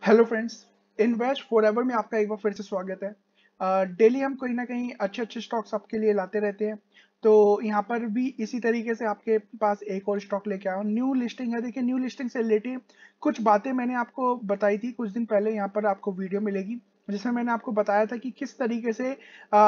Hello friends, invest forever में आपका एक बार फिर से स्वागत है। डेली हम कोई ना कहीं अच्छे अच्छे स्टॉक्स आपके लिए लाते रहते हैं। तो यहाँ पर भी इसी तरीके से आपके पास एक और स्टॉक लेके आया हूँ। न्यू लिस्टिंग है। देखिए, न्यू लिस्टिंग से रिलेटेड कुछ बातें मैंने आपको बताई थी कुछ दिन पहले। यहाँ पर आपको वीडियो मिलेगी जिसमें मैंने आपको बताया था कि किस तरीके से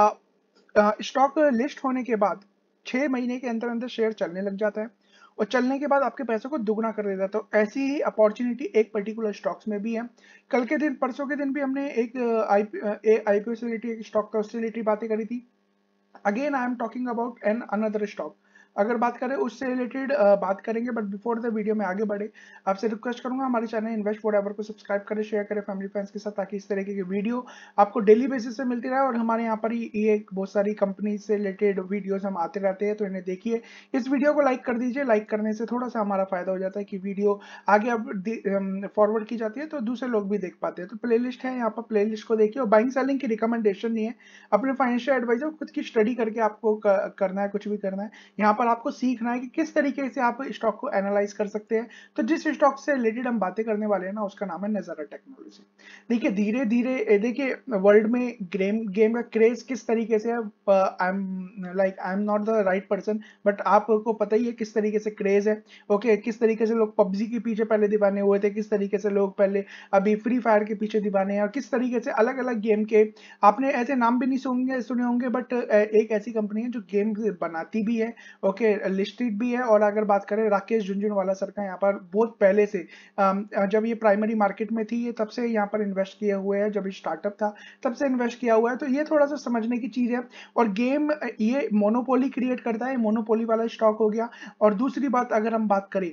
स्टॉक लिस्ट होने के बाद 6 महीने के अंदर अंदर शेयर चलने लग जाता है और चलने के बाद आपके पैसों को दुगना कर देता है। तो ऐसी ही अपॉर्चुनिटी एक पर्टिकुलर स्टॉक्स में भी है। कल के दिन, परसों के दिन भी हमने एक आईपीओ से रिलेटेड एक स्टॉक था, उससे रिलेटेड बातें करी थी। Again I am talking about an another stock. अगर बात करें उससे रिलेटेड बात करेंगे, बट बिफोर द वीडियो में आगे बढ़े आपसे रिक्वेस्ट करूंगा हमारे चैनल इन्वेस्ट फॉरएवर को सब्सक्राइब करें, शेयर करें फैमिली फ्रेंड्स के साथ, ताकि इस तरीके की वीडियो आपको डेली बेसिस पे मिलती रहे। और हमारे यहाँ पर ये बहुत सारी कंपनी से रिलेटेड वीडियोस हम आते रहते हैं, तो इन्हें देखिए। इस वीडियो को लाइक कर दीजिए। लाइक करने से थोड़ा सा हमारा फायदा हो जाता है कि वीडियो आगे अब फॉरवर्ड की जाती है तो दूसरे लोग भी देख पाते हैं। तो प्लेलिस्ट है, यहाँ पर प्लेलिस्ट को देखिए। और बाइंग सेलिंग की रिकमेंडेशन नहीं है, अपने फाइनेंशियल एडवाइजर खुद की स्टडी करके आपको करना है, कुछ भी करना है। यहाँ पर आपको सीखना है कि किस तरीके से आप स्टॉक को एनालाइज कर सकते हैं। तो जिस स्टॉक से रिलेटेड हम बातें करने वाले हैं ना, उसका नाम है नजारा टेक्नोलॉजी। देखिए, धीरे धीरे देखिए वर्ल्ड में गेम गेम का क्रेज किस तरीके से है। I am not the right person, but आपको पता ही है किस तरीके से क्रेज है। ओके, किस तरीके से लोग पबजी के पीछे पहले दीवाने हुए थे, किस तरीके से लोग पहले अभी फ्री फायर के पीछे दीवाने हैं, और किस तरीके से अलग अलग गेम के आपने ऐसे नाम भी नहीं सुने होंगे, बट एक ऐसी कंपनी है जो गेम बनाती भी है। ओके, लिस्टेड भी है। और अगर बात करें राकेश झुनझुनवाला सर का, यहाँ पर बहुत पहले से जब ये प्राइमरी मार्केट में थी, ये तब से यहाँ पर इन्वेस्ट किए हुए हैं। जब ये स्टार्टअप था तब से इन्वेस्ट किया हुआ है। तो ये थोड़ा सा समझने की चीज है। और गेम ये मोनोपोली क्रिएट करता है, मोनोपोली वाला स्टॉक हो गया। और दूसरी बात, अगर हम बात करें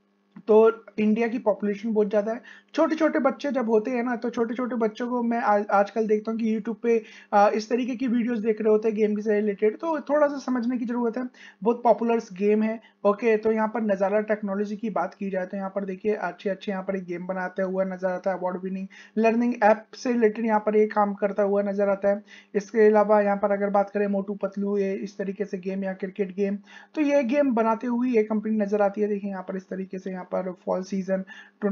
तो इंडिया की पॉपुलेशन बहुत ज़्यादा है। छोटे छोटे बच्चे जब होते हैं ना, तो छोटे छोटे बच्चों को मैं आजकल देखता हूँ कि यूट्यूब पे इस तरीके की वीडियोस देख रहे होते हैं गेम से रिलेटेड। तो थोड़ा सा समझने की जरूरत है। बहुत पॉपुलर गेम है। ओके, तो यहाँ पर नज़ारा टेक्नोलॉजी की बात की जाए तो यहाँ पर देखिए अच्छे अच्छे यहाँ पर एक गेम बनाते हुआ नजर आता है। अवार्ड विनिंग लर्निंग ऐप से रिलेटेड यहाँ पर ये काम करता हुआ नजर आता है। इसके अलावा यहाँ पर अगर बात करें मोटू पतलू, ये इस तरीके से गेम या क्रिकेट गेम, तो ये गेम बनाते हुए ये कंपनी नजर आती है। देखिए यहाँ पर इस तरीके से, यहाँ पर फॉल सीजन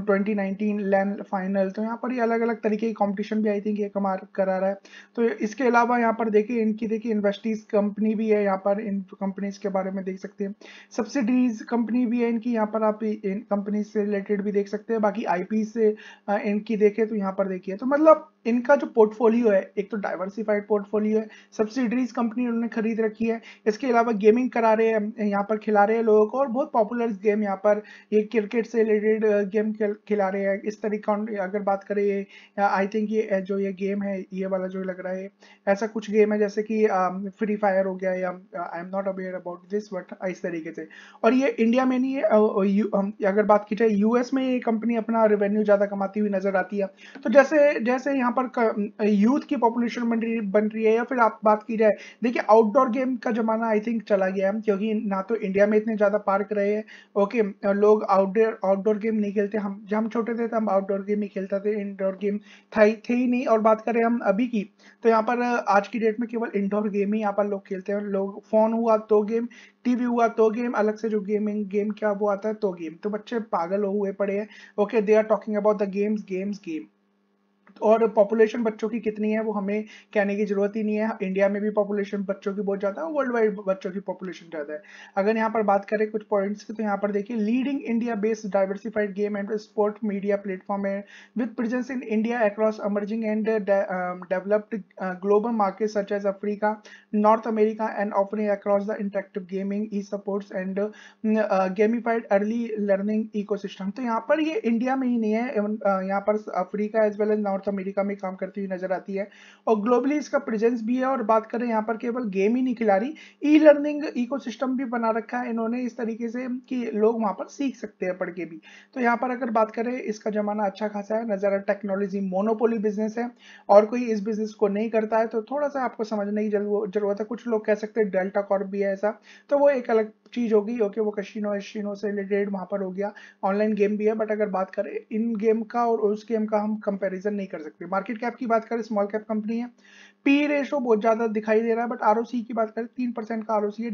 2019 लैंड फाइनल, तो यहाँ पर ये अलग अलग तरीके की कंपटीशन भी आई थिंक ये कमार करा रहा है। तो इसके अलावा यहाँ पर देखिए इनकी, देखिए इन्वेस्टीज कंपनी भी है। यहाँ पर इन कंपनीज के बारे में देख सकते हैं। सब्सिडीज कंपनी भी है इनकी, यहाँ पर आप इन कंपनी से रिलेटेड भी देख सकते हैं। बाकी आईपी से इनकी देखें तो यहाँ पर देखिए, तो मतलब इनका जो पोर्टफोलियो है, एक तो डाइवर्सिफाइड पोर्टफोलियो है। सब्सिडीज कंपनी उन्होंने खरीद रखी है। इसके अलावा गेमिंग करा रहे हैं, यहाँ पर खिला रहे हैं लोगों को। और बहुत पॉपुलर गेम यहाँ पर ये क्रिकेट से रिलेटेड गेम खिला रहे हैं इस तरीका। अगर बात करें ये, आई थिंक ये जो ये गेम है, ये वाला जो लग रहा है, ऐसा कुछ गेम है जैसे कि फ्री फायर हो गया, या I am not aware about this, but इस तरीके से। और ये इंडिया में नहीं है। अगर बात की जाए यूएस में, ये कंपनी अपना रेवेन्यू ज्यादा कमाती हुई नजर आती है। तो जैसे जैसे यहाँ पर यूथ की पॉपुलेशन बन रही है, या फिर आप बात की जाए, देखिए आउटडोर गेम का जमाना आई थिंक चला गया है, क्योंकि ना तो इंडिया में इतने ज्यादा पार्क रहे हैं। ओके, लोग आउटडोर आउटडोर गेम नहीं खेलते। हम जब हम छोटे थे तब आउटडोर गेम ही खेलते थे, इंडोर गेम थे ही नहीं। और बात करें हम अभी की, तो यहाँ पर आज की डेट में केवल इंडोर गेम ही यहाँ पर लोग खेलते हैं। लोग फोन हुआ तो गेम, टीवी हुआ तो गेम, अलग से जो गेमिंग गेम क्या वो आता है तो गेम। तो बच्चे पागल हुए पड़े हैं। Okay, they are talking about the games games game. और पॉपुलेशन बच्चों की कितनी है वो हमें कहने की जरूरत ही नहीं है। इंडिया में भी पॉपुलेशन बच्चों की बहुत ज्यादा है, वर्ल्ड वाइड बच्चों की पॉपुलेशन ज्यादा है। अगर यहाँ पर बात करें कुछ पॉइंट्स की, तो यहाँ पर देखिए leading India based diversified game and sport media platform है with presence in India across emerging and developed global markets such as Africa, North America, and offering across the interactive gaming, e-sports and gamified early learning ecosystem। तो यहाँ पर ये India में ही नहीं है, यहाँ पर Africa as well as North America में काम करती हुई नजर आती है। और ग्लोबली इसका प्रेजेंस भी है। और बात करें यहाँ पर केवल गेम ही नहीं खिला रही, ई लर्निंग इकोसिस्टम भी बना रखा है इन्होंने इस तरीके से कि लोग वहां पर सीख सकते हैं पढ़ के भी। तो यहाँ पर अगर बात करें, इसका जमाना अच्छा खासा है। नजारा टेक्नोलॉजी मोनोपोली बिजनेस है और कोई इस बिजनेस को नहीं करता है, तो थोड़ा सा आपको समझने की जरूरत है। कुछ लोग कह सकते हैं डेल्टा कॉर्प भी है ऐसा, तो वो एक अलग चीज होगी। ओके, वो कशिनो से रिलेटेड वहां पर हो गया। ऑनलाइन गेम भी है, बट अगर बात करें इन गेम का और उस गेम का, हम कंपैरिजन नहीं कर सकते। मार्केट कैप की बात करें, स्मॉल कैप कंपनी है। पी रेशो बहुत ज्यादा दिखाई दे रहा है, बट आरओसी की बात करें 3% का आरओसी है। डेट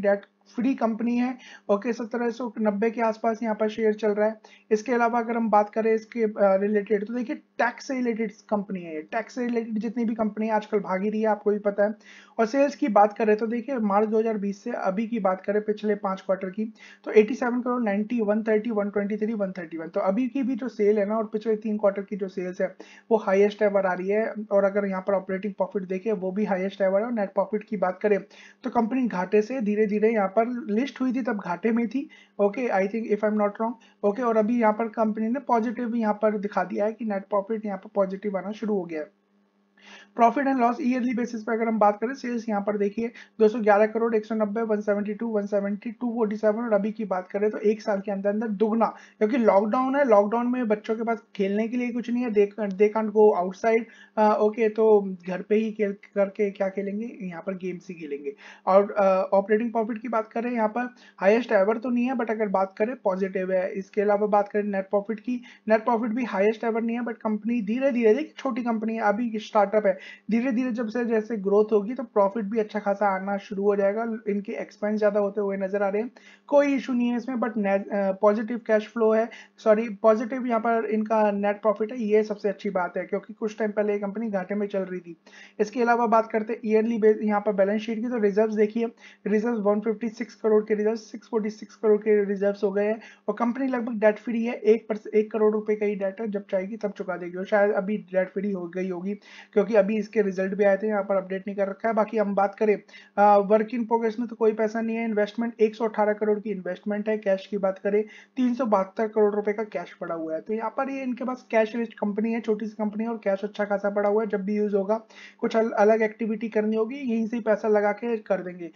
फ्री कंपनी है। ओके, 1790 के आसपास यहाँ पर शेयर चल रहा है। इसके अलावा अगर हम बात करें इसके रिलेटेड, तो देखिए टैक्स से रिलेटेड कंपनी है ये। टैक्स से रिलेटेड जितनी भी कंपनी आजकल भागी रही है आपको भी पता है। और सेल्स की बात करें तो देखिए मार्च 2020 से अभी की बात करें पिछले 5 क्वार्टर की, तो 87 करोड़, 90, 130, 123, 131। तो अभी की भी जो सेल है ना, और पिछले 3 क्वार्टर की जो सेल्स है वो हाईएस्ट एवर आ रही है। और अगर यहाँ पर ऑपरेटिंग प्रॉफिट देखें वो भी हाईएस्ट एवर है। और नेट प्रॉफिट की बात करें तो कंपनी घाटे से धीरे धीरे यहाँ पर लिस्ट हुई थी तब घाटे में थी। Okay, I think if I am not wrong. Okay, और अभी यहाँ पर कंपनी ने पॉजिटिव यहाँ पर दिखा दिया है कि नेट प्रॉफिट यहाँ पर पॉजिटिव आना शुरू हो गया है। Profit and loss yearly basis पे अगर हम बात करें, सेल्स यहाँ पर देखिए 211 करोड़, 190, 172, 170, 247। और अभी की बात करें तो एक साल के अंदर अंदर दुगना, क्योंकि लॉकडाउन है। लॉकडाउन में बच्चों के पास खेलने के लिए कुछ नहीं है, they can't go outside. Okay, तो घर पे ही खेल करके क्या खेलेंगे, यहाँ पर गेम्स ही खेलेंगे। और ऑपरेटिंग प्रॉफिट की बात करें यहाँ पर हाईएस्ट एवर तो नहीं है, बट अगर बात करें पॉजिटिव है। इसके अलावा बात करें नेट प्रॉफिट की, नेट प्रॉफिट भी हाईएस्ट एवर नहीं है, बट कंपनी धीरे धीरे, देखिए छोटी कंपनी है, अभी स्टार्टअप है, धीरे धीरे जब से जैसे ग्रोथ होगी तो प्रॉफिट भी अच्छा खासा आना शुरू हो जाएगा। इनके एक्सपेंस ज्यादा होते हुए नजर आ रहे हैं, कोई इशू नहीं है इसमें। बट पॉजिटिव कैश फ्लो है, सॉरी पॉजिटिव यहाँ पर इनका नेट प्रॉफिट है, ये सबसे अच्छी बात है, क्योंकि कुछ टाइम पहले ये कंपनी घाटे में चल रही थी। इसके अलावा बात करते हैं ईयरली बेस यहाँ पर बैलेंस शीट की, तो रिजर्व देखिए, रिजर्व 156 करोड़ के रिजर्व 646 करोड़ के रिजर्व हो गए हैं। और कंपनी लगभग डेट फ्री है, 1 करोड़ रुपए का ही डेट है, जब चाहेगी तब चुका देगी। और शायद अभी डेट फ्री हो गई होगी, क्योंकि अभी इसके रिजल्ट भी आए थे, यहाँ पर अपडेट नहीं कर रखा है। बाकी हम बात करें वर्क इन प्रोग्रेस में तो कोई पैसा नहीं है। इन्वेस्टमेंट 118 करोड़ की इन्वेस्टमेंट है। कैश की बात करें 372 करोड़ रुपए का कैश पड़ा हुआ है। तो यहाँ पर ये इनके पास कैश रिच कंपनी है, छोटी सी कंपनी है, और कैश अच्छा खासा पड़ा हुआ है। जब भी यूज होगा, कुछ अलग एक्टिविटी करनी होगी, यहीं से पैसा लगा के कर देंगे।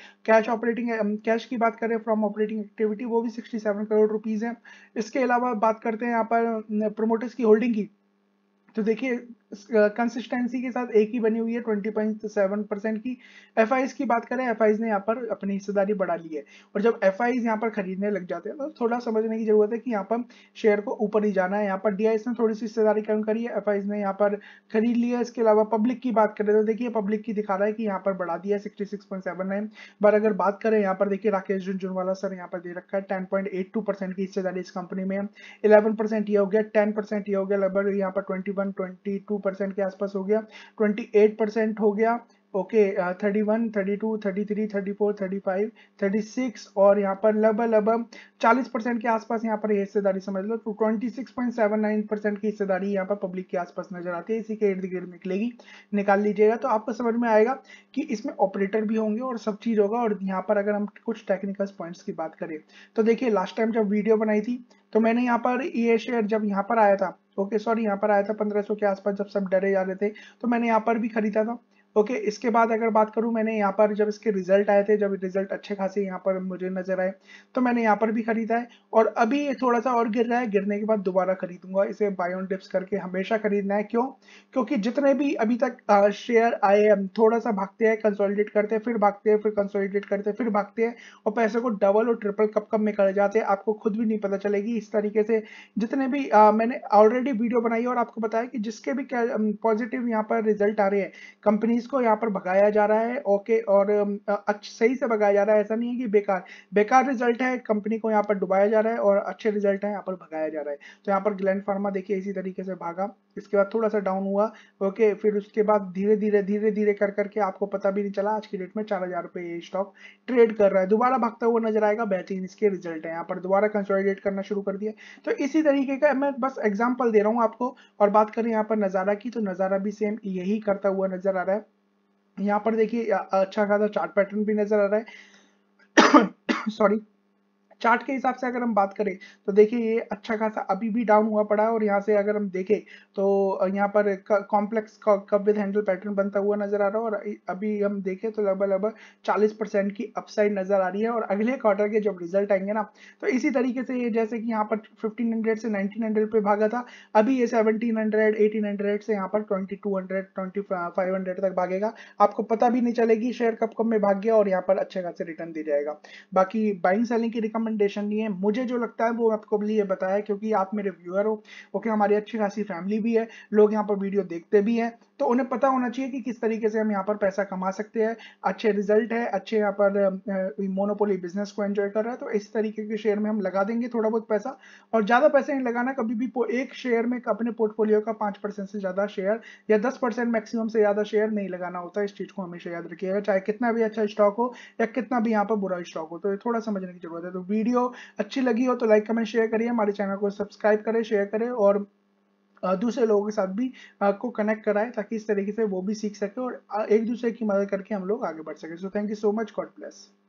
कैश की बात करें फ्रॉम ऑपरेटिंग एक्टिविटी, वो भी 67 करोड़ रुपीज है। इसके अलावा बात करते हैं यहाँ पर प्रोमोटर्स की होल्डिंग की, तो देखिए कंसिस्टेंसी के साथ एक ही बनी हुई है 20.7% की। एफ की बात करें, एफ ने यहाँ पर अपनी हिस्सेदारी बढ़ा ली है। और जब एफ यहाँ पर खरीदने लग जाते हैं तो थोड़ा समझने की जरूरत है कि यहाँ पर शेयर को ऊपर ही जाना है। यहाँ पर डीआईएस ने थोड़ी सी हिस्सेदारी कम करी है, एफ ने यहाँ पर खरीद लिया है। इसके अलावा पब्लिक की बात करें तो देखिए पब्लिक की दिखा रहा है कि यहाँ पर बढ़ा दिया है 66.79। पर अगर बात करें यहाँ पर देखिए राकेश झुनझुनवाला सर यहाँ पर दे रखा है 10.82% की हिस्सेदारी इस कंपनी में। 11% ये हो गया, 10% ये हो गया, लगभग यहाँ पर 22% के आसपास हो गया, 28% हो गया। ओके, 31, 32, 33, 34, 35, 36, और यहाँ पर लगभग 40% के आसपास यहाँ पर हिस्सेदारी समझ लो। तो 26.79% की हिस्सेदारी यहाँ पर पब्लिक के आसपास नजर आती है, इसी के इर्द गिर्द निकलेगी, निकाल लीजिएगा तो आपको समझ में आएगा कि इसमें ऑपरेटर भी होंगे और सब चीज होगा। और यहाँ पर अगर हम कुछ टेक्निकल पॉइंट्स की बात करें तो देखिए लास्ट टाइम जब वीडियो बनाई थी तो मैंने यहाँ पर ये शेयर जब यहाँ पर आया था, ओके सॉरी यहाँ पर आया था 1500 के आसपास, जब सब डरे जा रहे थे, तो मैंने यहाँ पर भी खरीदा था। ओके, इसके बाद अगर बात करूं, मैंने यहाँ पर जब इसके रिजल्ट आए थे, जब रिजल्ट अच्छे खासे यहाँ पर मुझे नजर आए, तो मैंने यहाँ पर भी खरीदा है। और अभी ये थोड़ा सा और गिर रहा है, गिरने के बाद दोबारा खरीदूंगा इसे। बाय ऑन डिप्स करके हमेशा खरीदना है, क्यों? क्योंकि जितने भी अभी तक शेयर आए थोड़ा सा भागते हैं, कंसोलिडेट करते हैं, फिर भागते हैं, फिर कंसोलिडेट करते हैं, फिर भागते हैं, और पैसे को डबल और ट्रिपल कब कब में कर जाते हैं, आपको खुद भी नहीं पता चलेगी। इस तरीके से जितने भी मैंने ऑलरेडी वीडियो बनाई और आपको बताया कि जिसके भी पॉजिटिव यहाँ पर रिजल्ट आ रहे हैं, कंपनीज को यहाँ पर भगाया जा रहा है। ओके, और सही से भगाया जा रहा है, ऐसा नहीं है कि बेकार बेकार रिजल्ट है, कंपनी को यहाँ पर डुबाया जा रहा है, और अच्छे रिजल्ट है यहाँ पर भगाया जा रहा है। तो यहाँ पर ग्लैंड फार्मा देखिए इसी तरीके से भागा, इसके बाद थोड़ा सा डाउन हुआ। ओके, फिर उसके बाद धीरे धीरे कर करके आपको पता भी नहीं चला, आज की डेट में 4000 रुपए ये स्टॉक ट्रेड कर रहा है। दोबारा भागता हुआ नजर आएगा, बेहतरीन इसके रिजल्ट है, यहाँ पर दोबारा कंसोलिडेट करना शुरू कर दिया। तो इसी तरीके का मैं बस एग्जांपल दे रहा हूँ आपको। और बात करें यहाँ पर नजारा की, तो नजारा भी सेम यही करता हुआ नजर आ रहा है। यहाँ पर देखिए अच्छा खासा चार्ट पैटर्न भी नजर आ रहा है सॉरी। चार्ट के हिसाब से अगर हम बात करें तो देखिए ये अच्छा खासा अभी भी डाउन हुआ पड़ा है। और यहाँ से अगर हम देखें तो यहाँ पर complex cup with handle pattern बनता हुआ नजर आ रहा है। और अभी हम देखें तो लगभग 40% की अपसाइड नजर आ रही है। और अगले क्वार्टर के जब रिजल्ट आएंगे ना, तो इसी तरीके से ये जैसे कि यहाँ पर 1500 से 1900 पे भागा था, अभी ये 1700 1800 से यहाँ पर 2200 2500 तक भागेगा। आपको पता भी नहीं चलेगी शेयर कब कब में भाग गया, और यहाँ पर अच्छे खासे रिटर्न दे जाएगा। बाकी बाइंग सेलिंग की रिकमेंडेशन रिकमेंडेशन नहीं है, मुझे जो लगता है वो आपको लिए बताया, क्योंकि आप मेरे व्यूअर हो। ओके, हमारी अच्छी खासी फैमिली भी है, लोग यहाँ पर वीडियो देखते भी हैं, तो उन्हें पता होना चाहिए कि किस तरीके से हम यहाँ पर पैसा कमा सकते हैं। अच्छे रिजल्ट है, अच्छे यहाँ पर मोनोपोली बिजनेस को एंजॉय कर रहा है, तो इस तरीके के शेयर में हम लगा देंगे थोड़ा बहुत पैसा। और ज्यादा पैसे नहीं लगाना कभी भी, एक शेयर में अपने पोर्टफोलियो का 5% से ज्यादा शेयर या 10% मैक्सिमम से ज्यादा शेयर नहीं लगाना होता। इस चीज को हमेशा याद रखिएगा, चाहे कितना भी अच्छा स्टॉक हो या कितना भी यहाँ पर बुरा स्टॉक हो। तो ये थोड़ा समझने की जरूरत है। तो वीडियो अच्छी लगी हो तो लाइक कमेंट शेयर करिए, हमारे चैनल को सब्सक्राइब करें, शेयर करें, और दूसरे लोगों के साथ भी को कनेक्ट कराएं, ताकि इस तरीके से वो भी सीख सके और एक दूसरे की मदद करके हम लोग आगे बढ़ सके। So thank you so much, God bless.